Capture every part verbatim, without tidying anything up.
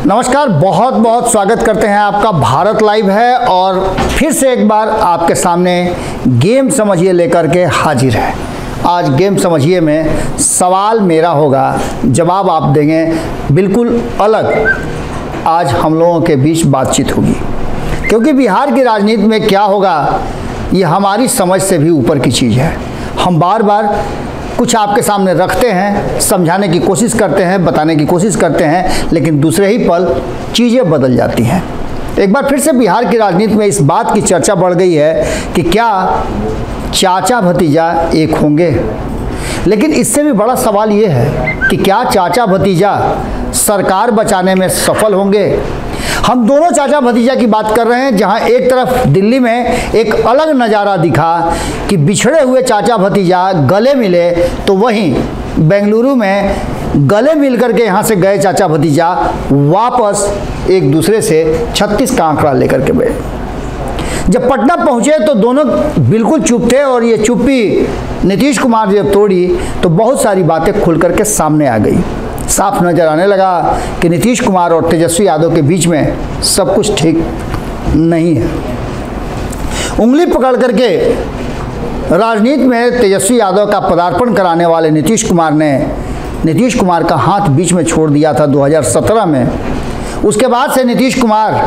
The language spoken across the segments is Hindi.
नमस्कार, बहुत बहुत स्वागत करते हैं आपका। भारत लाइव है और फिर से एक बार आपके सामने गेम समझिए लेकर के हाजिर है। आज गेम समझिए में सवाल मेरा होगा, जवाब आप देंगे बिल्कुल अलग। आज हम लोगों के बीच बातचीत होगी, क्योंकि बिहार की राजनीति में क्या होगा ये हमारी समझ से भी ऊपर की चीज़ है। हम बार बार कुछ आपके सामने रखते हैं, समझाने की कोशिश करते हैं, बताने की कोशिश करते हैं, लेकिन दूसरे ही पल चीज़ें बदल जाती हैं। एक बार फिर से बिहार की राजनीति में इस बात की चर्चा बढ़ गई है कि क्या चाचा भतीजा एक होंगे। लेकिन इससे भी बड़ा सवाल ये है कि क्या चाचा भतीजा सरकार बचाने में सफल होंगे। हम दोनों चाचा भतीजा की बात कर रहे हैं, जहां एक तरफ दिल्ली में एक अलग नज़ारा दिखा कि बिछड़े हुए चाचा भतीजा गले मिले, तो वहीं बेंगलुरु में गले मिलकर के यहाँ से गए चाचा भतीजा वापस एक दूसरे से छत्तीस का आंकड़ा लेकर के गए। जब पटना पहुँचे तो दोनों बिल्कुल चुप थे, और ये चुप्पी नीतीश कुमार जब तोड़ी तो बहुत सारी बातें खुल करके सामने आ गई। साफ नज़र आने लगा कि नीतीश कुमार और तेजस्वी यादव के बीच में सब कुछ ठीक नहीं है। उंगली पकड़ करके राजनीति में तेजस्वी यादव का पदार्पण कराने वाले नीतीश कुमार ने नीतीश कुमार का हाथ बीच में छोड़ दिया था दो हज़ार सत्रह में। उसके बाद से नीतीश कुमार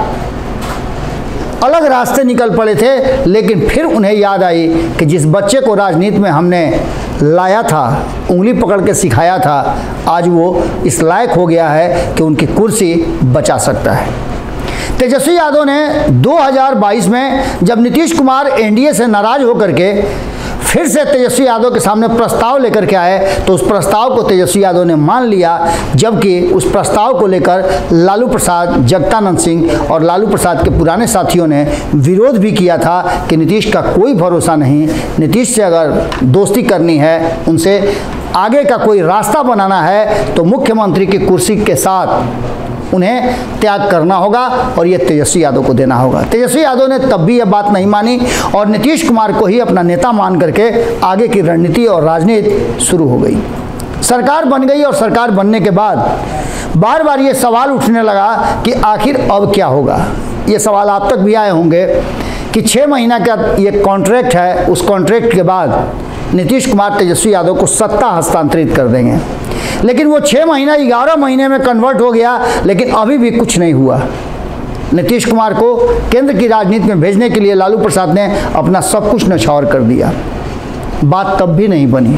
अलग रास्ते निकल पड़े थे, लेकिन फिर उन्हें याद आई कि जिस बच्चे को राजनीति में हमने लाया था, उंगली पकड़ के सिखाया था, आज वो इस लायक हो गया है कि उनकी कुर्सी बचा सकता है। तेजस्वी यादव ने दो हज़ार बाईस में जब नीतीश कुमार एनडीए से नाराज होकर के फिर से तेजस्वी यादव के सामने प्रस्ताव लेकर के आए, तो उस प्रस्ताव को तेजस्वी यादव ने मान लिया, जबकि उस प्रस्ताव को लेकर लालू प्रसाद, जगदानंद सिंह और लालू प्रसाद के पुराने साथियों ने विरोध भी किया था कि नीतीश का कोई भरोसा नहीं, नीतीश से अगर दोस्ती करनी है, उनसे आगे का कोई रास्ता बनाना है, तो मुख्यमंत्री की कुर्सी के साथ उन्हें त्याग करना होगा और ये तेजस्वी यादव को देना होगा। तेजस्वी यादव ने तब भी यह बात नहीं मानी और नीतीश कुमार को ही अपना नेता मान करके आगे की रणनीति और राजनीति शुरू हो गई। सरकार बन गई और सरकार बनने के बाद बार बार ये सवाल उठने लगा कि आखिर अब क्या होगा। ये सवाल आप तक भी आए होंगे कि छः महीना का ये कॉन्ट्रैक्ट है, उस कॉन्ट्रैक्ट के बाद नीतीश कुमार तेजस्वी यादव को सत्ता हस्तांतरित कर देंगे। लेकिन वो छः महीना ग्यारह महीने में कन्वर्ट हो गया, लेकिन अभी भी कुछ नहीं हुआ। नीतीश कुमार को केंद्र की राजनीति में भेजने के लिए लालू प्रसाद ने अपना सब कुछ न्यौछावर कर दिया। बात तब भी नहीं बनी।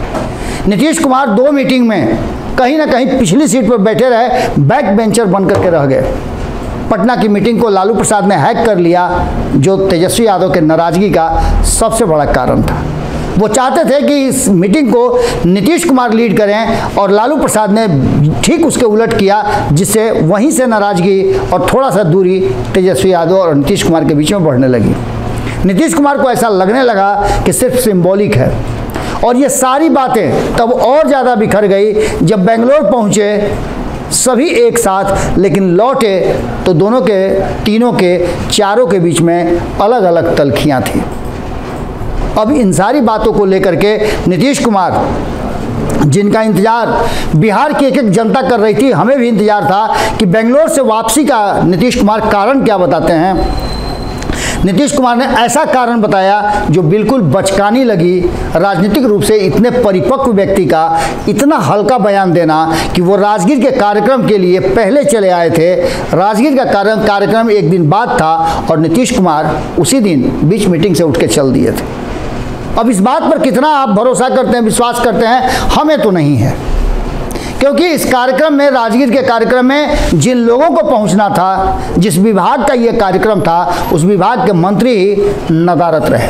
नीतीश कुमार दो मीटिंग में कहीं ना कहीं पिछली सीट पर बैठे रहे, बैक बेंचर बन करके रह गए। पटना की मीटिंग को लालू प्रसाद ने हैक कर लिया, जो तेजस्वी यादव के नाराजगी का सबसे बड़ा कारण था। वो चाहते थे कि इस मीटिंग को नीतीश कुमार लीड करें, और लालू प्रसाद ने ठीक उसके उलट किया, जिससे वहीं से नाराजगी और थोड़ा सा दूरी तेजस्वी यादव और नीतीश कुमार के बीच में बढ़ने लगी। नीतीश कुमार को ऐसा लगने लगा कि सिर्फ सिंबॉलिक है, और ये सारी बातें तब और ज़्यादा बिखर गई जब बेंगलोर पहुँचे सभी एक साथ, लेकिन लौटे तो दोनों के, तीनों के, चारों के बीच में अलग अलग तलखियाँ थी। अब इन सारी बातों को लेकर के नीतीश कुमार, जिनका इंतजार बिहार की एक एक जनता कर रही थी, हमें भी इंतजार था कि बेंगलोर से वापसी का नीतीश कुमार कारण क्या बताते हैं। नीतीश कुमार ने ऐसा कारण बताया जो बिल्कुल बचकानी लगी। राजनीतिक रूप से इतने परिपक्व व्यक्ति का इतना हल्का बयान देना कि वो राजगीर के कार्यक्रम के लिए पहले चले आए थे। राजगीर का कार्यक्रम कार्यक्रम एक दिन बाद था और नीतीश कुमार उसी दिन बीच मीटिंग से उठ के चल दिए थे। अब इस बात पर कितना आप भरोसा करते हैं, विश्वास करते हैं, हमें तो नहीं है, क्योंकि इस कार्यक्रम में, राजगीर के कार्यक्रम में जिन लोगों को पहुंचना था, जिस विभाग का ये कार्यक्रम था, उस विभाग के मंत्री ही नदारत रहे।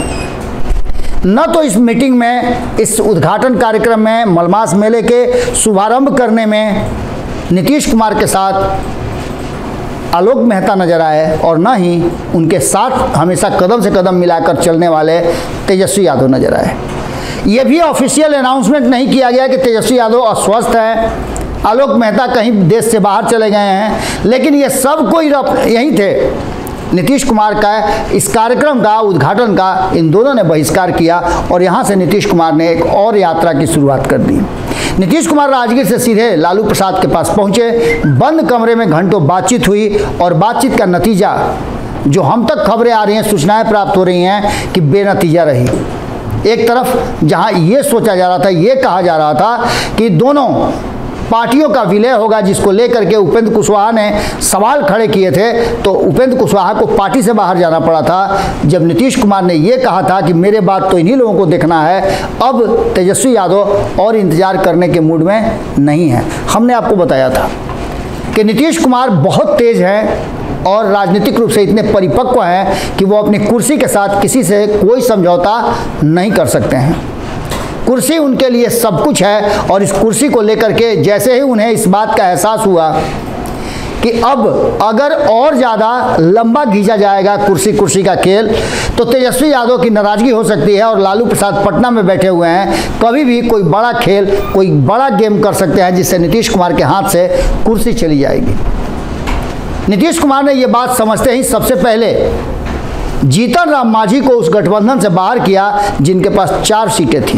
न तो इस मीटिंग में, इस उद्घाटन कार्यक्रम में, मलमास मेले के शुभारंभ करने में नीतीश कुमार के साथ आलोक मेहता नजर आए, और न ही उनके साथ हमेशा कदम से कदम मिलाकर चलने वाले तेजस्वी यादव नजर आए। ये भी ऑफिशियल अनाउंसमेंट नहीं किया गया कि तेजस्वी यादव अस्वस्थ हैं, आलोक मेहता कहीं देश से बाहर चले गए हैं, लेकिन ये सब कोई यहीं थे नीतीश कुमार का इस कार्यक्रम का उद्घाटन का इन दोनों ने बहिष्कार किया और यहाँ से नीतीश कुमार ने एक और यात्रा की शुरुआत कर दी। नीतीश कुमार राजगीर से सीधे लालू प्रसाद के पास पहुंचे। बंद कमरे में घंटों बातचीत हुई और बातचीत का नतीजा, जो हम तक खबरें आ रही हैं, सूचनाएं प्राप्त हो रही हैं कि बेनतीजा रही। एक तरफ जहां ये सोचा जा रहा था, ये कहा जा रहा था कि दोनों पार्टियों का विलय होगा, जिसको लेकर के उपेंद्र कुशवाहा ने सवाल खड़े किए थे, तो उपेंद्र कुशवाहा को पार्टी से बाहर जाना पड़ा था। जब नीतीश कुमार ने ये कहा था कि मेरे बात तो इन्हीं लोगों को देखना है, अब तेजस्वी यादव और इंतजार करने के मूड में नहीं है। हमने आपको बताया था कि नीतीश कुमार बहुत तेज हैं और राजनीतिक रूप से इतने परिपक्व हैं कि वो अपनी कुर्सी के साथ किसी से कोई समझौता नहीं कर सकते हैं। कुर्सी उनके लिए सब कुछ है और इस कुर्सी को लेकर के जैसे ही उन्हें इस बात का एहसास हुआ कि अब अगर और ज़्यादा लंबा खींचा जाएगा कुर्सी कुर्सी का खेल, तो तेजस्वी यादव की नाराज़गी हो सकती है और लालू प्रसाद पटना में बैठे हुए हैं, कभी भी कोई बड़ा खेल, कोई बड़ा गेम कर सकते हैं जिससे नीतीश कुमार के हाथ से कुर्सी चली जाएगी। नीतीश कुमार ने ये बात समझते ही सबसे पहले जीतन राम मांझी को उस गठबंधन से बाहर किया जिनके पास चार सीटें थीं।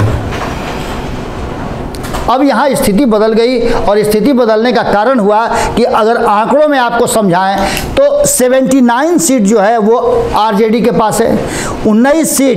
अब यहाँ स्थिति बदल गई और स्थिति बदलने का कारण हुआ कि अगर आंकड़ों में आपको समझाएं तो उन्यासी सीट जो है वो आरजेडी के पास है, उन्नीस सीट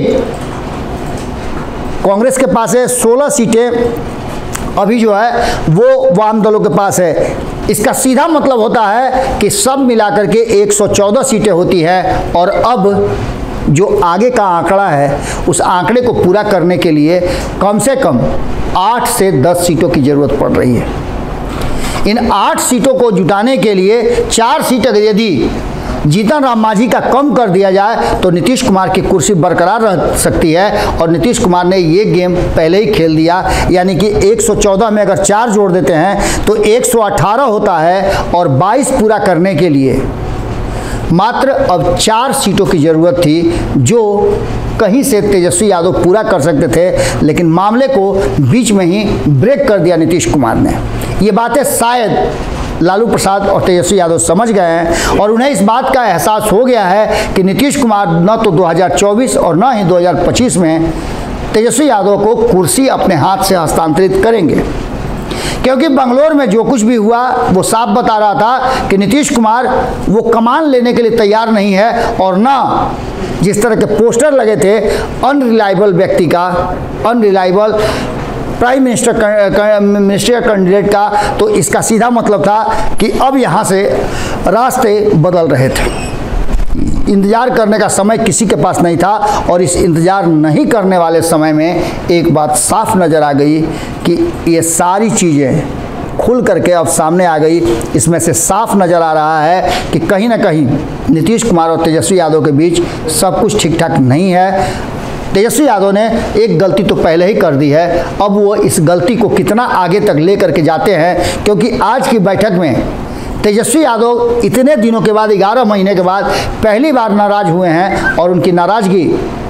कांग्रेस के पास है, सोलह सीटें अभी जो है वो वाम दलों के पास है। इसका सीधा मतलब होता है कि सब मिलाकर के एक सौ चौदह सीटें होती है और अब जो आगे का आंकड़ा है उस आंकड़े को पूरा करने के लिए कम से कम आठ से दस सीटों की ज़रूरत पड़ रही है। इन आठ सीटों को जुटाने के लिए चार सीट अगर यदि जीतन राम मांझी का कम कर दिया जाए तो नीतीश कुमार की कुर्सी बरकरार रह सकती है और नीतीश कुमार ने ये गेम पहले ही खेल दिया। यानी कि एक सौ चौदह में अगर चार जोड़ देते हैं तो एक सौ अठारह होता है और बाईस पूरा करने के लिए मात्र अब चार सीटों की ज़रूरत थी, जो कहीं से तेजस्वी यादव पूरा कर सकते थे, लेकिन मामले को बीच में ही ब्रेक कर दिया नीतीश कुमार ने। ये बातें शायद लालू प्रसाद और तेजस्वी यादव समझ गए हैं और उन्हें इस बात का एहसास हो गया है कि नीतीश कुमार न तो दो हज़ार चौबीस और न ही दो हज़ार पच्चीस में तेजस्वी यादव को कुर्सी अपने हाथ से हस्तांतरित करेंगे, क्योंकि बंगलोर में जो कुछ भी हुआ वो साफ बता रहा था कि नीतीश कुमार वो कमान लेने के लिए तैयार नहीं है और ना जिस तरह के पोस्टर लगे थे अनरिलायबल व्यक्ति का, unreliable prime minister minister candidate का, तो इसका सीधा मतलब था कि अब यहाँ से रास्ते बदल रहे थे। इंतज़ार करने का समय किसी के पास नहीं था और इस इंतज़ार नहीं करने वाले समय में एक बात साफ नज़र आ गई कि ये सारी चीज़ें खुल करके अब सामने आ गई। इसमें से साफ नज़र आ रहा है कि कहीं ना कहीं नीतीश कुमार और तेजस्वी यादव के बीच सब कुछ ठीक ठाक नहीं है। तेजस्वी यादव ने एक गलती तो पहले ही कर दी है, अब वो इस गलती को कितना आगे तक ले करके जाते हैं, क्योंकि आज की बैठक में तेजस्वी यादव इतने दिनों के बाद, ग्यारह महीने के बाद पहली बार नाराज़ हुए हैं और उनकी नाराज़गी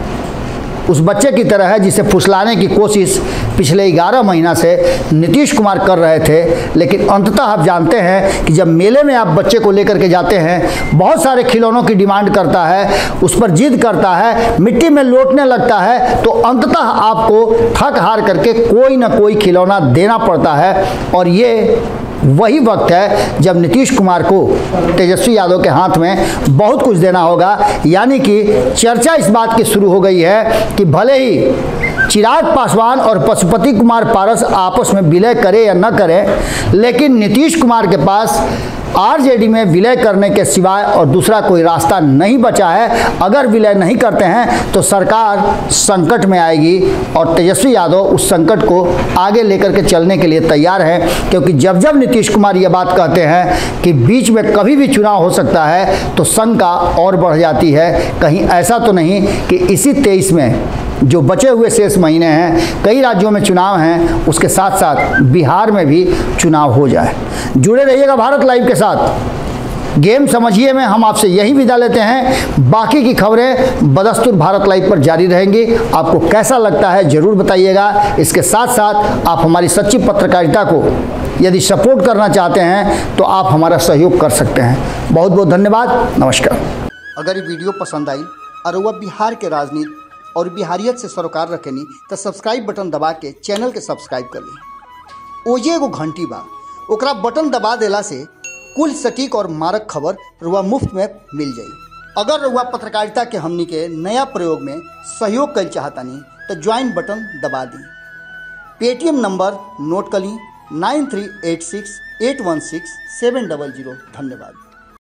उस बच्चे की तरह है जिसे फुसलाने की कोशिश पिछले ग्यारह महीना से नीतीश कुमार कर रहे थे। लेकिन अंततः आप जानते हैं कि जब मेले में आप बच्चे को लेकर के जाते हैं, बहुत सारे खिलौनों की डिमांड करता है, उस पर जिद करता है, मिट्टी में लौटने लगता है, तो अंततः आपको थक हार करके कोई ना कोई खिलौना देना पड़ता है। और ये वही वक्त है जब नीतीश कुमार को तेजस्वी यादव के हाथ में बहुत कुछ देना होगा। यानी कि चर्चा इस बात की शुरू हो गई है कि भले ही चिराग पासवान और पशुपति कुमार पारस आपस में विलय करें या न करें, लेकिन नीतीश कुमार के पास आरजेडी में विलय करने के सिवाय और दूसरा कोई रास्ता नहीं बचा है। अगर विलय नहीं करते हैं तो सरकार संकट में आएगी और तेजस्वी यादव उस संकट को आगे लेकर के चलने के लिए तैयार है, क्योंकि जब जब नीतीश कुमार ये बात कहते हैं कि बीच में कभी भी चुनाव हो सकता है तो शंका और बढ़ जाती है। कहीं ऐसा तो नहीं कि इसी तेईस में जो बचे हुए शेष महीने हैं, कई राज्यों में चुनाव हैं, उसके साथ साथ बिहार में भी चुनाव हो जाए। जुड़े रहिएगा भारत लाइव के साथ। गेम समझिए में हम आपसे यही विदा लेते हैं। बाकी की खबरें बदस्तूर भारत लाइव पर जारी रहेंगी। आपको कैसा लगता है ज़रूर बताइएगा। इसके साथ साथ आप हमारी सच्ची पत्रकारिता को यदि सपोर्ट करना चाहते हैं तो आप हमारा सहयोग कर सकते हैं। बहुत बहुत धन्यवाद। नमस्कार। अगर ये वीडियो पसंद आई और वह बिहार के राजनीति और बिहारियत से सरोकार रखेनी तो सब्सक्राइब बटन दबा के चैनल के सब्सक्राइब कर ली। ओजे एगो घंटी बा, ओकरा बटन दबा देला से कुल सटीक और मारक खबर रुआ मुफ्त में मिल जाई। अगर रुआ पत्रकारिता के हमनी के नया प्रयोग में सहयोग कर चाहतानी तो ज्वाइन बटन दबा दी। पेटीएम नंबर नोट कर ली nine three eight six eight one six seven double zero. धन्यवाद।